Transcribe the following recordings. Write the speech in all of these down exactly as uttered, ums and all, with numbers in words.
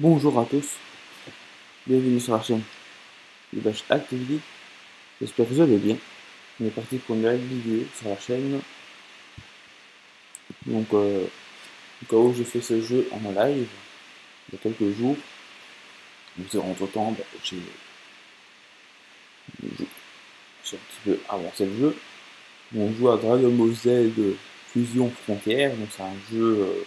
Bonjour à tous, bienvenue sur la chaîne du Bash Activity. J'espère que vous allez bien. On est parti pour une nouvelle vidéo sur la chaîne. Donc, euh, au cas où j'ai fait ce jeu en live il y a quelques jours, entre temps, bah, j'ai un petit peu avancé le jeu. On joue à Dragon Ball Z Fusion Frontière. Donc, c'est un jeu, euh,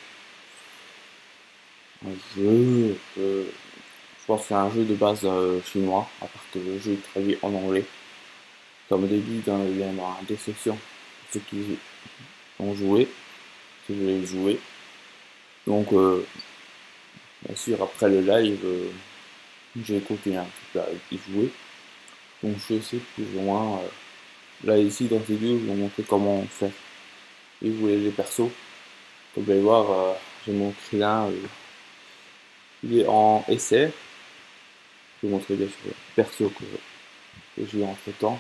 un jeu, euh, je pense que c'est un jeu de base euh, chinois, à part que le jeu est traduit en anglais. Comme au début, dans, dans la description, ceux qui ont joué, si vous voulez jouer. Donc, euh, bien sûr, après le live, euh, j'ai continué un petit peu à y jouer. Donc, je sais plus ou moins. Euh, là, ici, dans cette vidéo, je vais vous montrer comment on fait. Et vous voulez les persos. Comme vous allez voir, euh, j'ai mon Krillin. Euh, il est en essai. Je vais vous montrer bien sûr le perso que, que j'ai entre temps.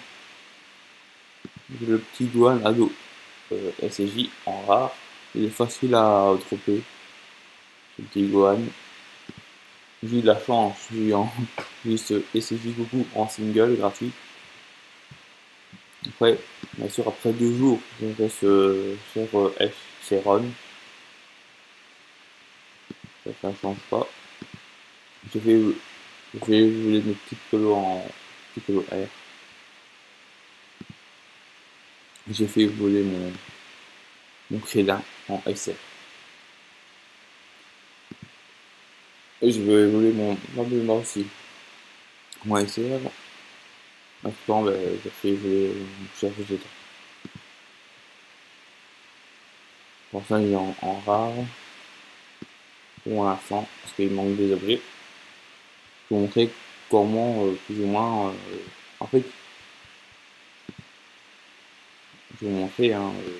Le petit Gohan ado euh, S J en rare. Il est facile à dropper. Ce petit Gohan. J'ai eu de la chance, j'ai eu en juste S J Goku en single gratuit. Après, bien sûr, après deux jours, je reste euh, sur euh, F, c'est Ron. Ça, ça ne change pas. Je vais, je vais voler mes petits pelos en petit pelo R. J'ai fait voler mon, mon Krillin en S R. Et je vais voler mon Mabuma aussi. Mon S R. Maintenant, ben, j'ai fait voler mon cher Vegeta. Pour ça, il est en, en rare. Pour l'instant, parce qu'il manque des objets. Je vais vous montrer comment, euh, plus ou moins, euh, en fait, je vais vous montrer, hein, euh,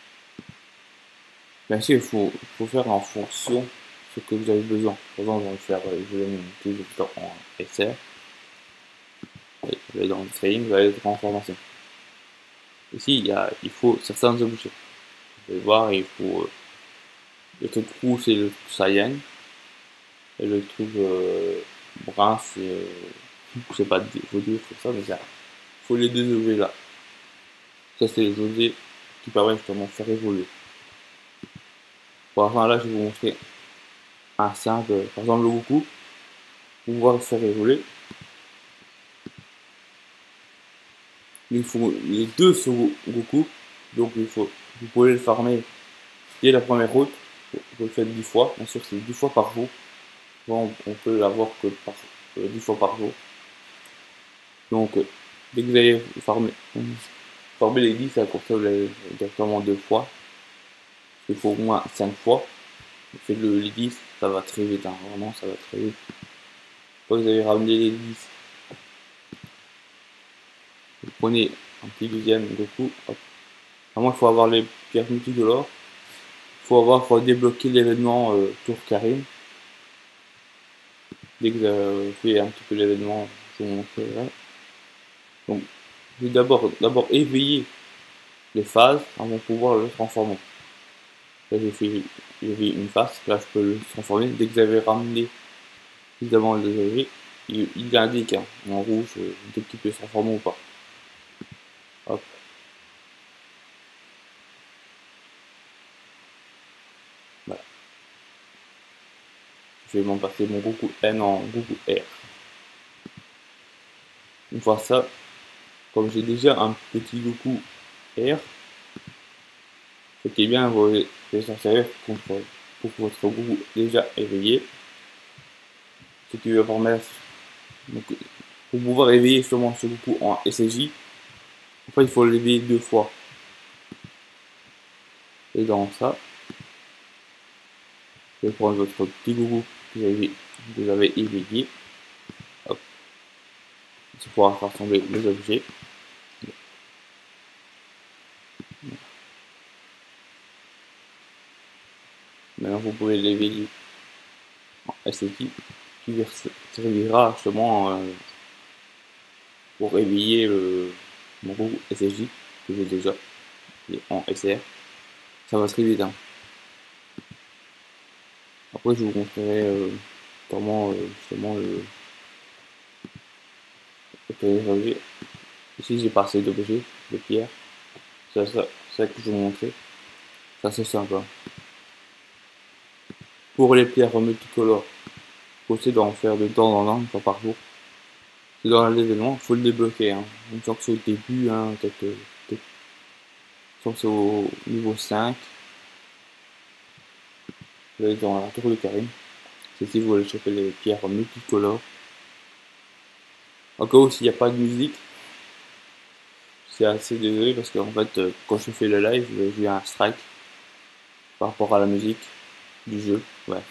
bien sûr, il faut, faut faire en fonction de ce que vous avez besoin. Par exemple, on va faire, euh, je vais mettre tout le temps en S R, et je vais dans le trading, vous allez être en formation. Ici, il, y a, il faut certains objets. Vous allez voir, il faut, euh, le truc rouge, c'est le Saiyan, et le truc euh, brun, c'est, euh, je sais pas vous dire pour ça, mais il faut les deux objets là. Ça, c'est les objets qui permettent justement de faire évoluer. Pour la fin, là, je vais vous montrer un simple, par exemple le Goku, pour pouvoir le faire évoluer. Il faut les deux sur Goku, donc il faut, vous pouvez le farmer dès la première route, vous le faites dix fois, bien sûr c'est dix fois par jour. Bon, on peut l'avoir que par euh, dix fois par jour. Donc euh, dès que vous allez farmer, farmer les dix, ça pour ça vous l'avez directement deux fois. Il faut au moins cinq fois. Vous faites le, les dix, ça va très vite, hein, vraiment ça va très vite. Quand vous avez ramené les dix, vous prenez un petit deuxième Goku, hop. Vraiment, il faut avoir les pierres multicolores. Il faut avoir débloqué l'événement euh, Tour Karim. Dès que vous avez fait un petit peu l'événement, je vais vous montrer là. Donc, je vais d'abord d'abord éveiller les phases avant de pouvoir le transformer. Là, j'ai fait éveiller une phase, là, je peux le transformer. Dès que vous avez ramené évidemment le éveiller, il, il indique hein, en rouge euh, dès qu'il peut se transformer ou pas. Hop. Voilà. Je vais m'en passer mon Goku N en Goku R. Une fois ça, comme j'ai déjà un petit Goku R, ce qui est bien, vous allez s'en servir contre, pour votre Goku déjà éveillé. Ce qui va permettre, donc, pour pouvoir éveiller justement ce Goku en S J, en fait, il faut l'éveiller deux fois. Et dans ça, vous allez prendre votre petit Goku que vous avez, que vous avez éveillé. Hop. Ça pourra rassembler les objets. Maintenant, vous pouvez l'éveiller en S J, qui servira justement euh, pour éveiller le, mon Goku S J que j'ai déjà en S R. Ça va très vite. Hein. Après, je vous montrerai euh, comment euh, justement le, les objets. Ici j'ai pas assez d'objets, de pierres. C'est ça, ça que je vous montrer. C'est assez sympa. Pour les pierres multicolores, faut aussi d'en faire de temps en temps, une fois par jour. C'est dans l'événement, il faut le débloquer. Hein. Une fois que c'est au début, hein, peut-être euh, peut c'est au niveau cinq, vous allez dans la tour de Karim. C'est ici vous allez choper les pierres multicolores. Encore aussi, il n'y a pas de musique. C'est assez désolé parce qu'en fait, euh, quand je fais le live, j'ai eu un strike par rapport à la musique du jeu. Ouais.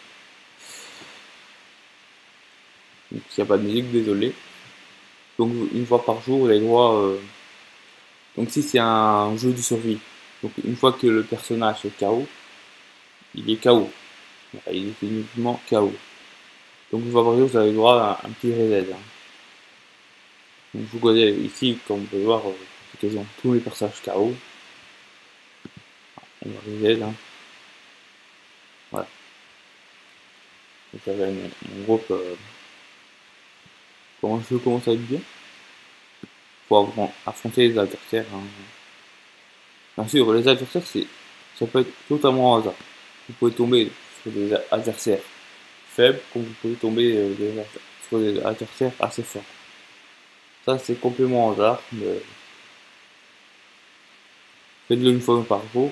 Donc s'il n'y a pas de musique, désolé. Donc une fois par jour, vous avez droit. Euh... Donc si c'est un jeu de survie, donc une fois que le personnage est K O, il est K O. Il est uniquement K O. Donc une fois par jour, vous avez droit à un petit reset. Hein. Donc vous voyez ici, comme vous pouvez voir, euh, c'est quasiment tous les personnages K O. On va reset. Hein. Voilà. Donc j'avais mon, mon groupe. Euh... Comment je commence à être bien pour affronter les adversaires. Hein. Bien sûr, les adversaires, c'est, ça peut être totalement au hasard. Vous pouvez tomber sur des adversaires faibles, comme vous pouvez tomber euh, des, sur des adversaires assez forts. Ça, c'est complètement au hasard, mais faites-le une fois par jour.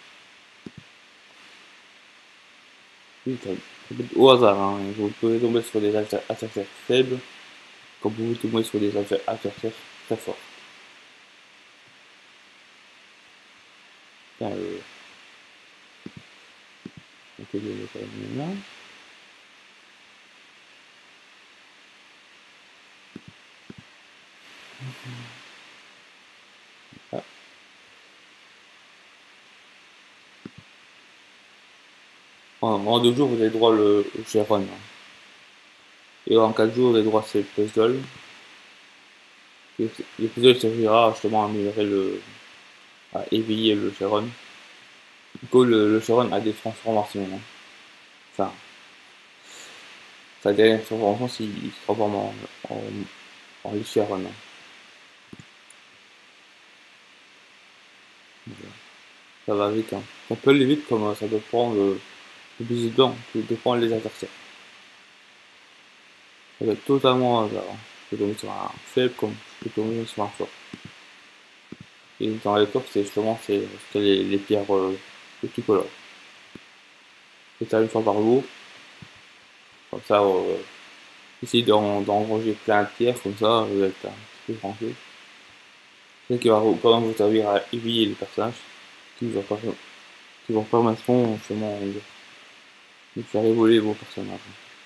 Oui, ça peut être au hasard. Hein. Vous pouvez tomber sur des adversaires faibles, comme vous pouvez tomber sur des adversaires très forts. Enfin, euh, on peut le mettre là. Ah. En, en deux jours, vous avez droit le Géron. Hein. Et en quatre jours, vous avez droit à ces puzzles. Le puzzle servira justement à améliorer le. À éveiller le Géron. Du coup, le, le Géron a des transformations. Hein. Enfin, sa dernière transformation, s'il se transforme en, en, en Licheron. Hein. Ça va vite. Hein. Ça peut aller vite comme ça peut prendre le, le plus de temps que de prendre les adversaires. Ça va être totalement hasard. Hein. Je peux tomber sur un faible comme je peux tomber sur un fort. Et dans les coffres, c'est justement c'est les, les pierres euh, multicolores. C'est ça une fois par jour. Comme ça, euh, essayez d'engranger plein de pierres, comme ça, vous êtes un petit peu tranquille. C'est qui va quand même vous servir à éveiller les personnages, qui vous, qui vous permettront justement de, de faire évoluer vos personnages.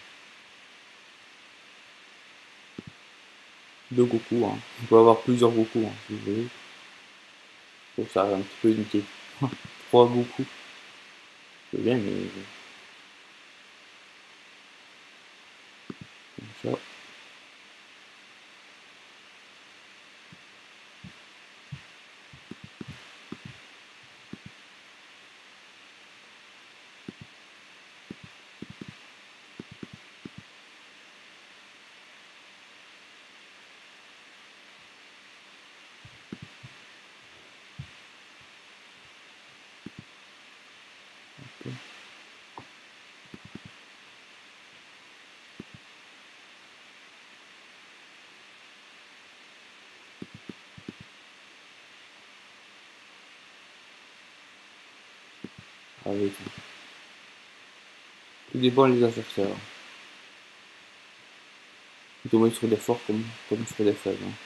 Deux Goku, hein. Vous pouvez avoir plusieurs Goku, hein, si vous voulez. Je trouve ça un petit peu inutile. Trois Goku, c'est bien, mais. Comme ça. Avec. Tout dépend des adversaires. Vous tombez sur des forts comme, comme sur des faibles. Hein.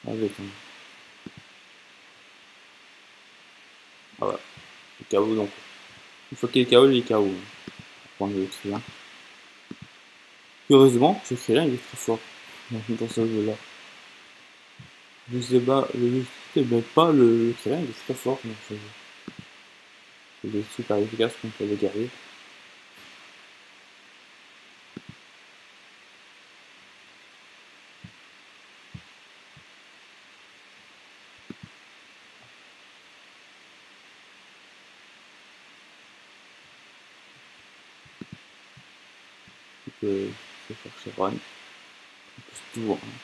avec un... Ah voilà, le K O donc. Une fois qu'il est K O, il est K O. Prendre le Krillin. Heureusement, ce Krillin il est très fort dans ce jeu là. Je sais pas, je sais même pas, le, le Krillin il est très fort dans ce jeu. Il est super efficace contre les guerriers. Tu peux, tu peux faire Chevron. C'est tout. Hein.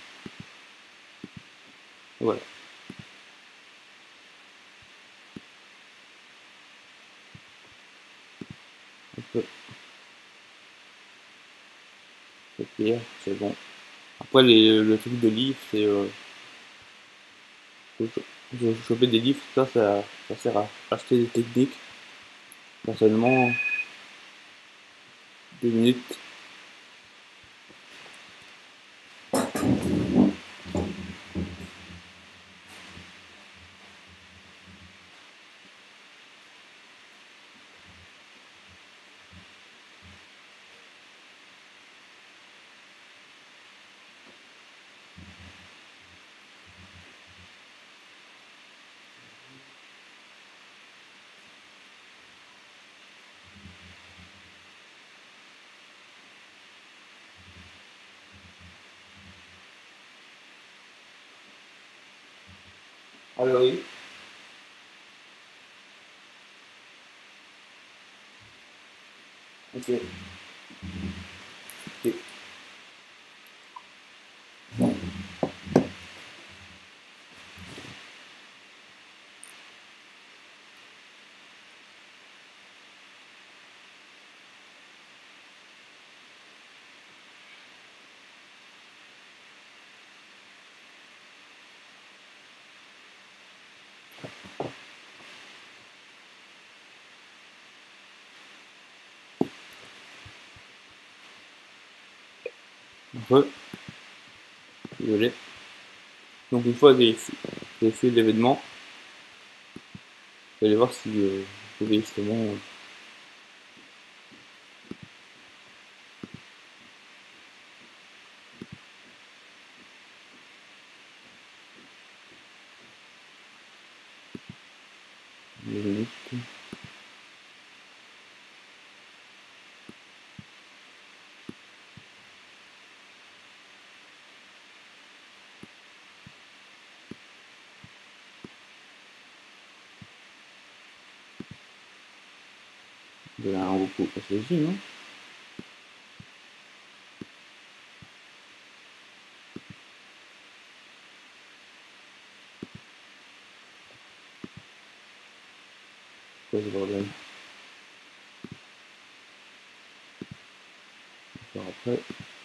Voilà. Un peu. C'est bon. Après, les, le truc de livre, c'est. Euh, je choper des livres, ça, ça, ça sert à acheter des techniques. Personnellement, deux minutes. Alors oui. Ok. Ok. Re. Désolé. Donc une fois que j'ai fait l'événement, vous allez voir si euh, vous pouvez justement euh, deux minutes. De la Goku S S J, non? Quoi ce bordel? Alors après.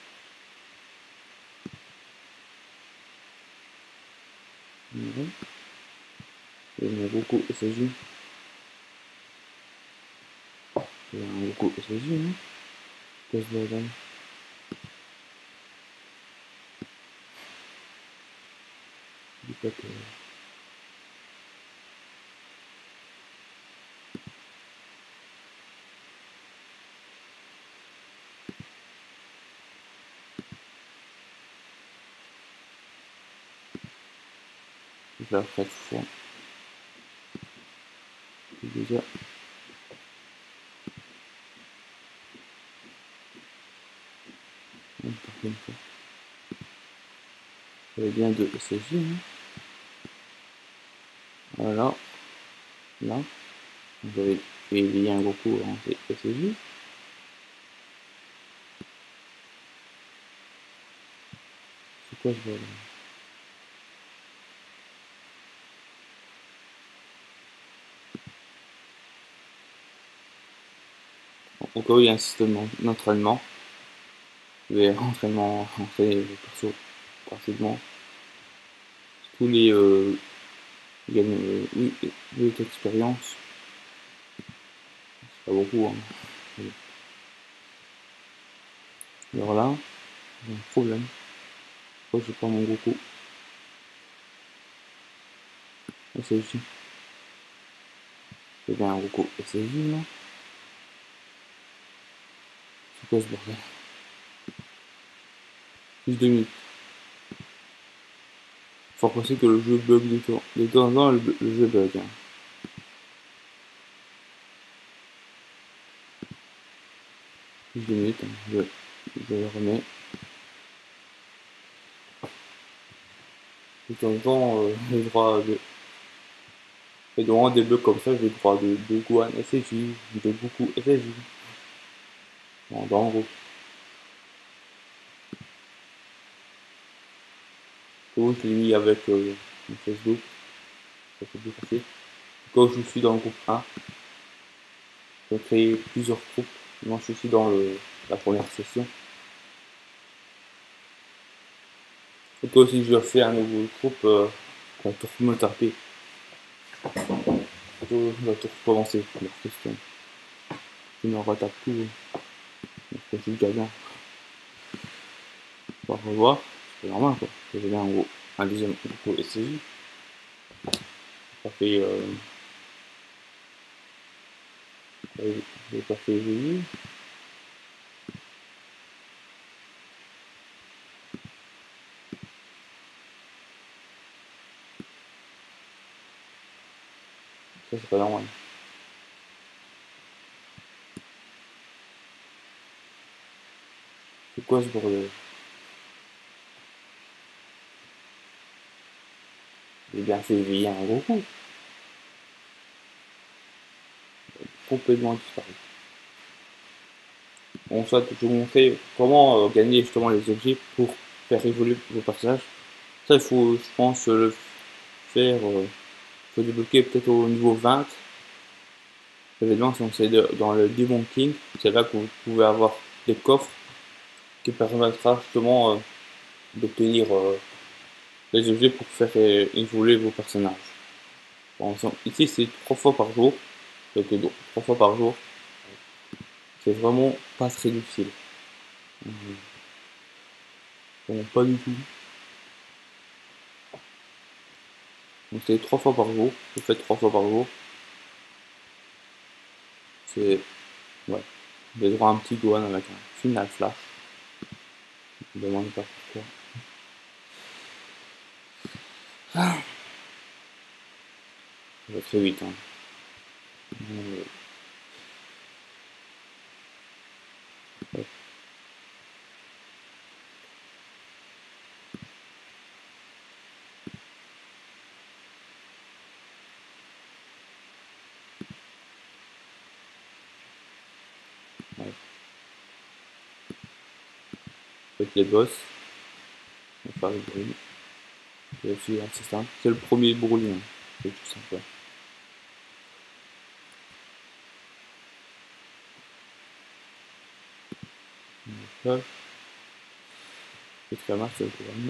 Mhm. Et mon Goku S S J. Il y a un Goku S S J, non? Quoi ce bordel? Dis pas que. Je vais faire quatre fois. Déjà. Une prochaine fois. Il y avait bien deux S S J, hein. Voilà. Là. J'avais fait éveiller un Goku en S S J. C'est quoi ce bordel? Au cas où il y a un système d'entraînement, je vais entraînement, entraîner le perso rapidement. Tous les euh, gagnent euh, oui, huit expériences. C'est pas beaucoup, hein. Alors là, j'ai un problème. Pourquoi j'ai pas mon Goku? C'est ici. C'est bien un gros coup. Et c'est vide là. C'est quoi ce bordel? Plus de minutes. Faut penser que le jeu bug de temps. De temps en temps, le, le jeu bug. Hein. Plus de minutes. Hein. Je, je le remets. De temps en temps, euh, j'ai le droit de. Et devant des bugs comme ça, j'ai le droit de, de Gohan S S J, de Goku S S J. Bon, dans le groupe. Tout je l'ai mis avec euh, mon Facebook. Ça fait plus facile. Quand je suis dans le groupe un, je vais créer plusieurs groupes. Moi, je suis dans le, la première session. Et toi aussi, je refais un nouveau groupe, euh, on va tout me taper. On va tout recommencer. La question. Je me retape tout. Donc, je suis déjà bien. On va revoir. C'est normal, quoi. J'ai bien un, gros, un deuxième groupe S S J. Ça fait. Euh, j'ai pas fait jeudi. Ça, c'est pas normal. C'est quoi ce bordel? J'ai bien fait éveiller un gros coup. Complètement disparu. Bon, ça, je vais vous montrer comment euh, gagner justement les objets pour faire évoluer vos personnages. Ça, il faut, je pense, le faire. Il euh, faut débloquer peut-être au niveau vingt. Évidemment, si on c'est dans le Demon King, c'est là que vous pouvez avoir des coffres qui permettra justement euh, d'obtenir euh, les objets pour faire euh, évoluer vos personnages. Bon, ici, c'est trois fois par jour. Donc, donc, trois fois par jour. C'est vraiment pas très difficile. Bon, pas du tout. Donc c'est trois fois par jour. Vous faites trois fois par jour. C'est. Ouais. Vous avez droit à un petit Gohan avec un final flash. Je me demande pas pourquoi. Ah. Ça va très vite. Hein. Euh, ouais. Ouais. Avec les boss. On va faire le bruit. C'est aussi assez simple. C'est le premier bruit. Hein. C'est tout simple. Donc, c'est très mal, c'est le premier.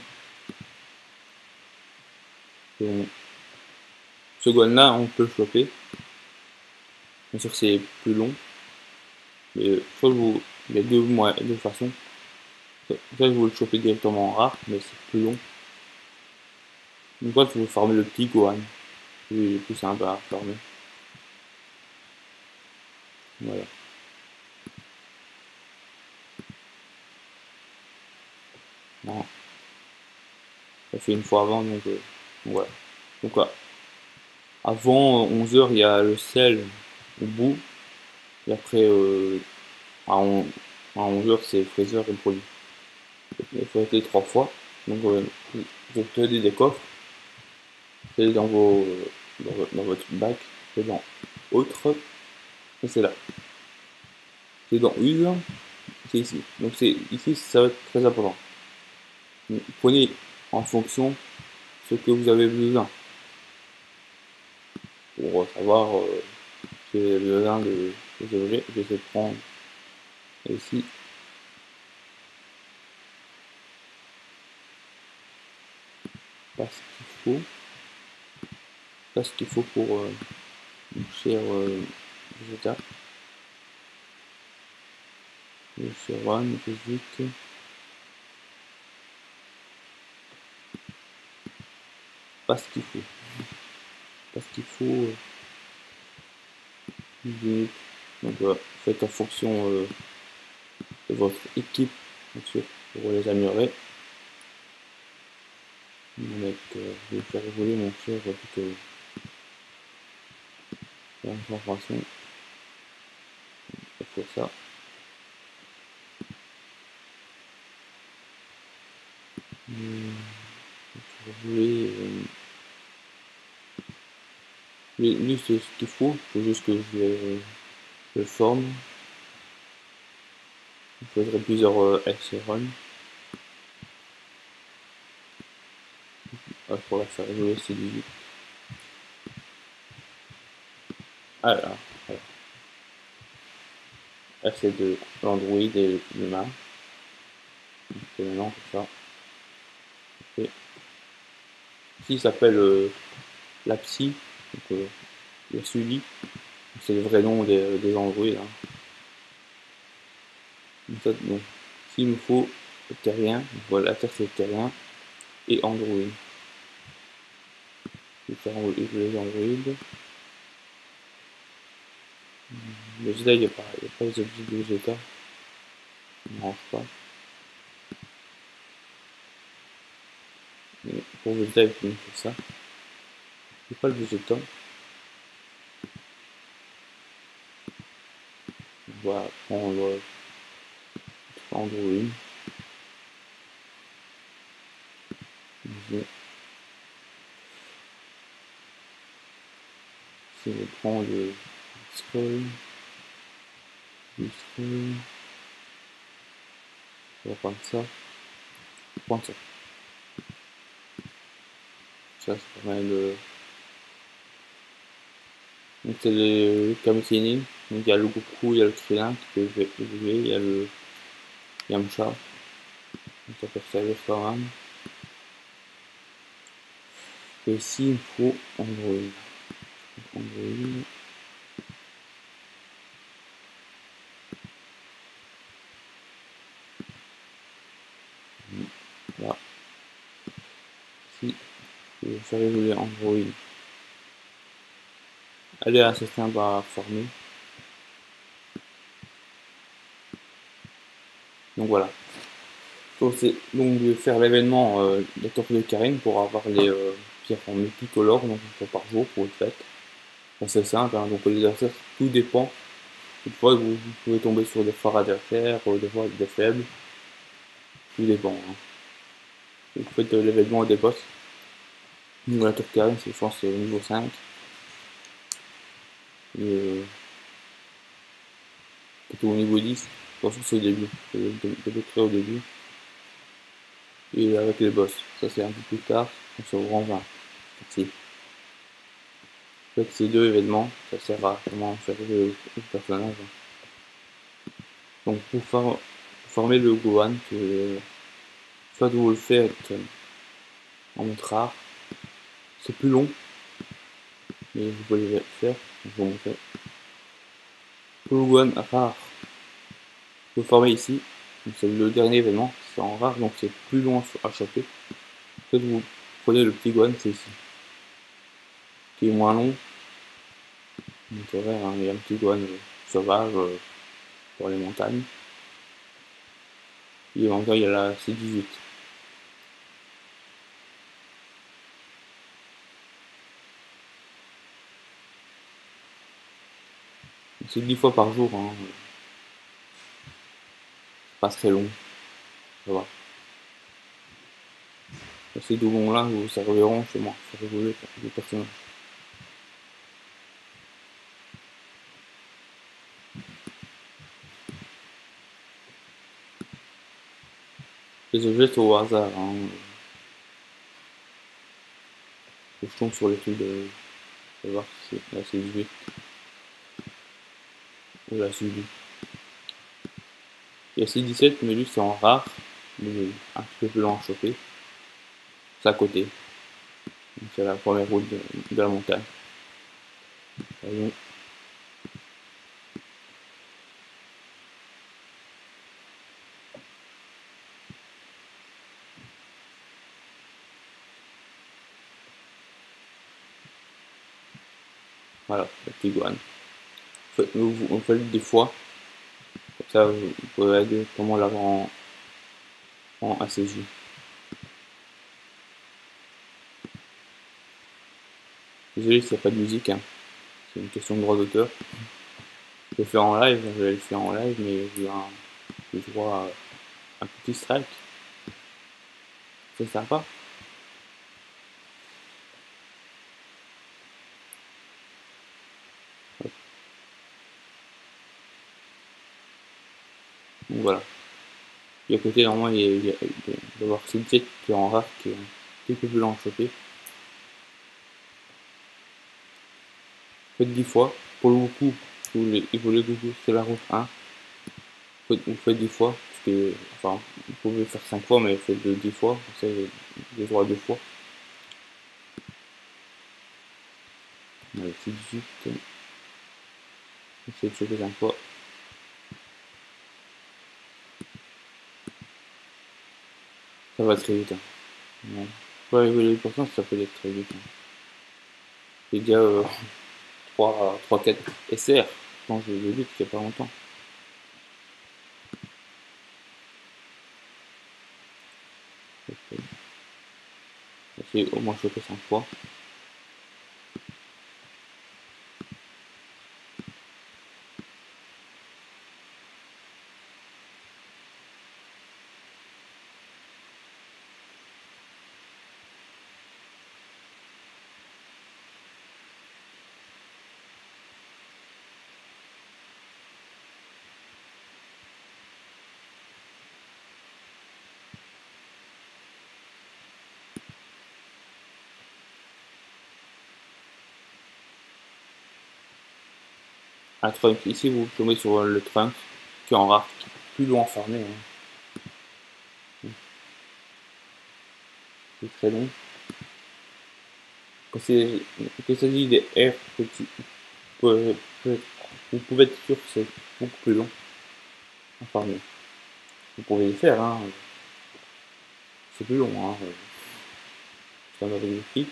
Bon. Ce Gohan là, on peut le choper. Bien sûr, c'est plus long. Mais je crois que vous. Il y a deux, deux façons. Soit vous le chopez directement en rare, mais c'est plus long. Une fois que vous formez le petit Gohan, c'est plus simple à former. Voilà. Non. Ça fait une fois avant, donc euh, voilà. Donc voilà. Avant onze heures, il y a le sel au bout. Et après, euh, à, onze heures, c'est Freezer et le produit. Il faut être trois fois. Donc euh, vous obtenez des coffres. C'est dans vos dans, dans votre bac. C'est dans autre. Et c'est là. C'est dans use. C'est ici. Donc c'est ici, ça va être très important. Donc, prenez en fonction ce que vous avez besoin. Pour savoir euh, si vous avez besoin de ces objets, je vais prendre ici. Pas ce qu'il faut. Pas ce qu'il faut pour euh, mon cher euh, Vegeta. Le cher One, j'hésite. Pas ce qu'il faut. parce qu'il faut euh, minutes. Donc euh, faites en fonction euh, de votre équipe, bien sûr, pour les améliorer. Donc, euh, je vais faire évoluer mon cher plutôt l'information. Pour ça. Hum, je vais euh, lui c'est ce qu'il faut, il faut juste que je le, je le forme. Il faudrait plusieurs euh, run euh, pour la faire évoluer C dix-huit. Alors, voilà. Là c'est de l'Android et l'humain. Et maintenant comme ça. Et ici il s'appelle euh, la psy, donc euh, le Sully, c'est le vrai nom des, des Android. Hein. Donc, donc s'il me faut terrien, voilà, Terre c'est terrien et Android. Je vais faire les Android. Vegeta, il n'y a, pas, il y a pas les objets de Vegeta. Il ne range pas. Mais pour Vegeta, il faut faire ça. Il n'y a pas le Vegeta. On va prendre Android. Si je prends le scroll, le scroll, on va prendre ça, on va prendre ça. Ça, ça permet de. Donc, c'est le Kamikini. Donc, il y a le Goku, il y a le Krillin qui peut évoluer, il y a le Yamcha. Donc, ça peut servir quand même. Et ici, il faut Android. Android. Là. Si je vais faire évoluer Android. Aller à un certain bas formé. Donc voilà. Donc, donc de faire l'événement euh, de Tornado de Karine pour avoir les euh, pierres en multicolores, donc une fois par jour pour le fait. C'est simple, hein, donc les adversaires, tout dépend. Une fois vous, vous pouvez tomber sur des forts adversaires, euh, des fois des faibles. Tout dépend. Hein. Vous faites euh, l'événement des boss. Donc la tour Karine, je pense c'est au niveau cinq. Et euh, plutôt au niveau dix. Attention c'est au début. C'est le très au début. Et avec les boss. Ça c'est un peu plus tard. On se rend vingt. Merci. En fait, ces deux événements, ça sert à vraiment faire le, le personnage. Donc pour, for pour former le Gohan, que, soit vous le faites en mode rare, c'est plus long, mais vous pouvez le faire, je vous montrer. Pour le Gohan rare, vous le formez ici, c'est le dernier événement, c'est en rare, donc c'est plus long à choper. Soit vous prenez le petit Gohan, c'est ici, qui est moins long. Donc c'est vrai, hein, il y a un petit Gohan euh, sauvage euh, pour les montagnes. Et encore il y a la C dix-huit. C'est dix fois par jour, hein. Pas très long, ça va. Ces doublons là vous serviront chez moi, faire évoluer les personnages. Les objets sont au hasard, hein. Je tombe sur les trucs de. Je vais voir si c'est la C dix-huit ou la C dix-huit. Il y a C dix-sept, mais lui c'est en rare, mais un petit peu plus lent à choper. C'est à côté. C'est la première route de, de la montagne. Voyons. Voilà, la Tiguan. Faites- Vous, vous faites des fois, comme ça vous pouvez directement l'avoir en, en A C J. Désolé s'il n'y a pas de musique, hein. C'est une question de droit d'auteur. Je vais le faire en live, je vais le faire en live, mais j'ai un, j'ai droit à un petit strike. C'est sympa. Donc voilà. Et à côté, normalement, il y a, il y a, il doit y avoir Sunset qui est en rare, qui est un petit peu plus lent à choper. Faites dix fois. Pour le coup, si vous voulez, il faut le goûter sur la route un. Faites, vous faites dix fois. Parce que, enfin, vous pouvez faire cinq fois, mais faites-le dix fois. Comme ça, vous avez droit à deux fois. Allez, c'est dix-huit. Essayez de choper cinq fois. Ça va très vite. Hein. Ouais. Pour rigoler pour cent, ça peut être très vite. Hein. J'ai déjà euh, trois quatre S R quand je l'ai vu il n'y a pas longtemps. J'ai au moins chopé cinq fois. Un trunk, ici vous tombez sur le trunk qui est en rare, qui est plus long à farmer. Hein. C'est très long. Quand il s'agit des R petits, vous pouvez être sûr que c'est beaucoup plus long à farmer. Vous pouvez le faire, hein. C'est plus long. Hein. Ça m'a vérifié.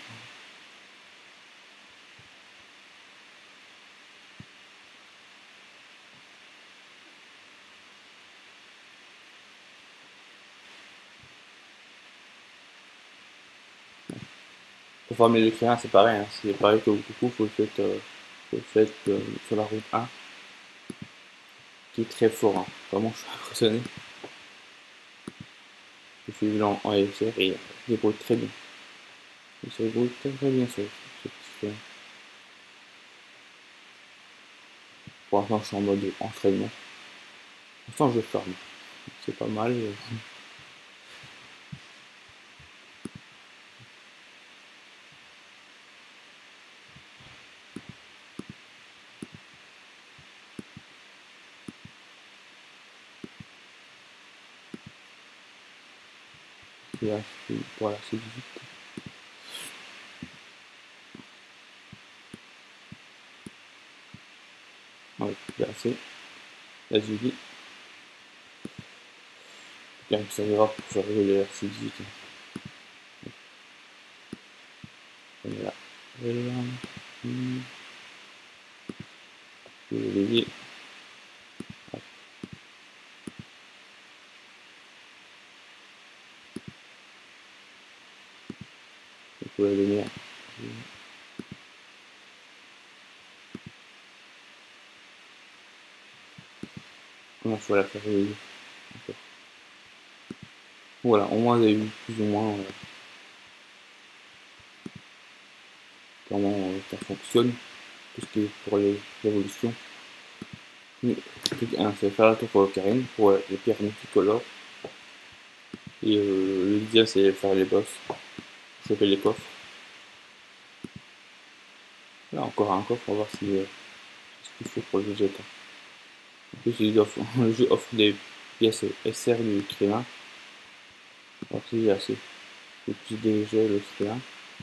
Pour farmer le créa, c'est pareil. Hein. C'est pareil que beaucoup, faut le faire, euh, faut le faire euh, sur la route un, qui est très fort. Hein. Vraiment, je suis impressionné. Je suis vu en, en L C R et il se débrouille très bien. Il se débrouille très très bien ce, ce petit créa. Pour l'instant, je suis en mode entraînement. Pour l'instant, je farme. C'est pas mal. Et là, voilà, c'est dix-huit. Ouais, c'est assez. Là, j'ai dit. Bien que ça ira pour faire rigoler R C dix-huit. On est là. Voilà. Hmm. Je vais l'éveiller. Il faut la donner. Comment faut la faire réveiller. Voilà, au moins vous avez vu plus ou moins euh, comment euh, ça fonctionne, tout ce qui est pour les évolutions. Le truc un, c'est faire la tour pour Ocarine, pour euh, les pierres multicolores. Et euh, le deuxième, c'est faire les boss, choper les coffres. Là, encore un coffre, on va voir si, euh, ce qu'il faut pour le Vegeta. En plus, ils offrent, le jeu offre des pièces S R du Krillin. Alors, si j'ai assez. Le plus déjà le Krillin.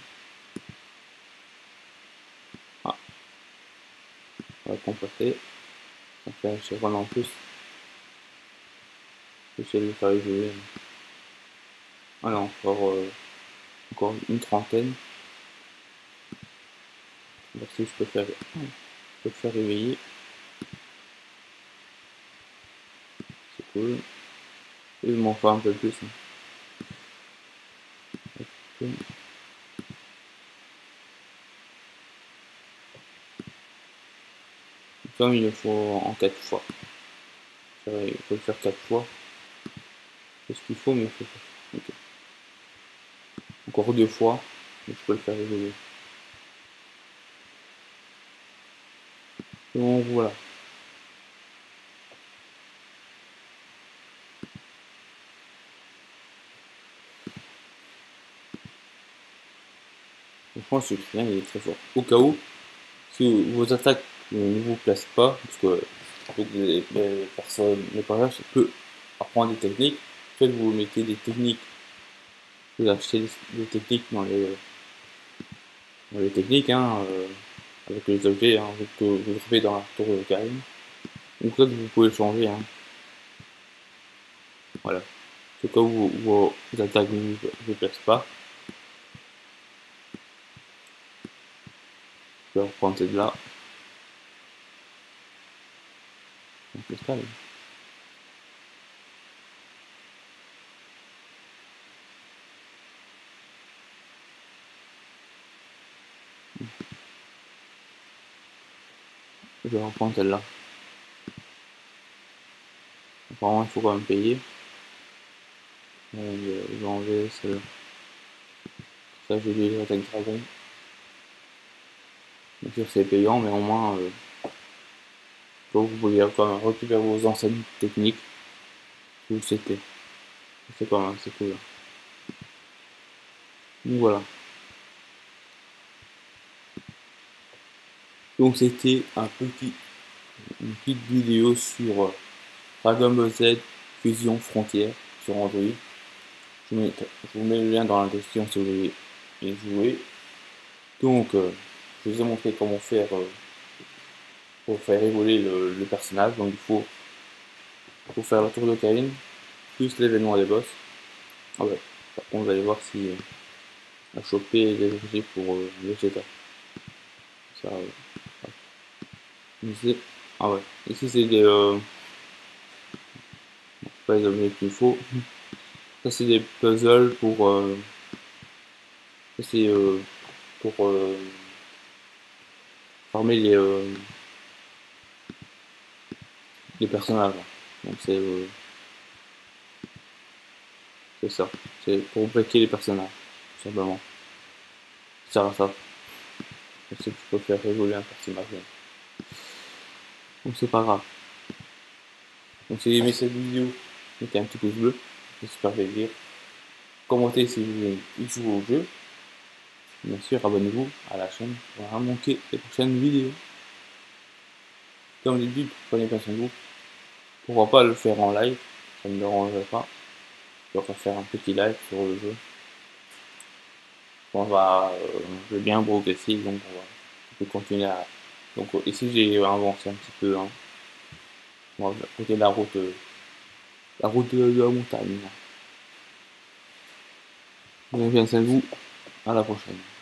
Ah, on va composter. On va faire un chevron en plus. J'essaie de le faire évoluer. Ah non, encore, euh, encore une trentaine. voir si je peux faire, je peux le faire réveiller. C'est cool. Et je m'en fais un peu plus. Hein. Comme il le faut en quatre fois. Il faut le faire quatre fois. C'est ce qu'il faut, mais il faut faire. Okay. Encore deux fois, et je peux le faire évoluer. Donc voilà. Franchement, ce client il est très fort. Au cas où, si vos attaques ne vous placent pas, parce que les, les personnes, les personnages peuvent apprendre des techniques, soit vous mettez des techniques, vous achetez des, des techniques dans les, dans les techniques, hein, euh, avec les objets hein, que vous trouvez dans la tour de Karim. Donc ça, vous pouvez changer. Hein. Voilà. Au cas où vos attaques ne vous placent pas, je vais reprendre celle là. Donc c'est calme. Je vais reprendre celle-là. Apparemment, il faut quand même payer. Euh, je vais enlever celle-là. Ça, j'ai lu l'attaque dragon. Bien sûr, c'est payant, mais au moins, euh, vous pouvez quand même récupérer vos anciennes techniques. Où c'était. C'est quand même, c'est cool. Donc voilà. Donc c'était un petit, une petite vidéo sur euh, Dragon Ball Z Fusion Frontière sur Android. Je, mets, je vous mets le lien dans la description si vous voulez y jouer. Donc, euh, je vous ai montré comment faire euh, pour faire évoluer le, le personnage. Donc, il faut, faut faire la tour de Kain plus l'événement des boss. Ah ouais, par contre, vous allez voir si euh, à choper les objets pour euh, le Vegeta. Ça, euh, ici, ah ouais, ici c'est des euh, pas les objets qu'il faut. Ça c'est des puzzles pour euh, ça c'est euh, pour euh, former les euh, les personnages. Donc c'est euh, c'est ça, c'est pour bloquer les personnages, tout simplement. Ça sert à ça. C'est que tu peux faire évoluer un personnage. Donc c'est pas grave. Donc si vous aimez cette vidéo, mettez un petit pouce bleu, j'espère plaisir. Commentez si vous voulez jouer au jeu. Bien sûr, abonnez-vous à la chaîne pour ne pas manquer les prochaines vidéos. Comme j'ai dit, prenez bien soin de vous. Pourquoi pas le faire en live, ça ne me dérangerait pas. Je vais faire un petit live sur le jeu. On va, euh, je vais bien progresser, donc on va on peut continuer à. Donc ici j'ai avancé un petit peu. Hein. On va côté de la route, euh, la route de, de la montagne. Prenez bien soin de vous. À la prochaine.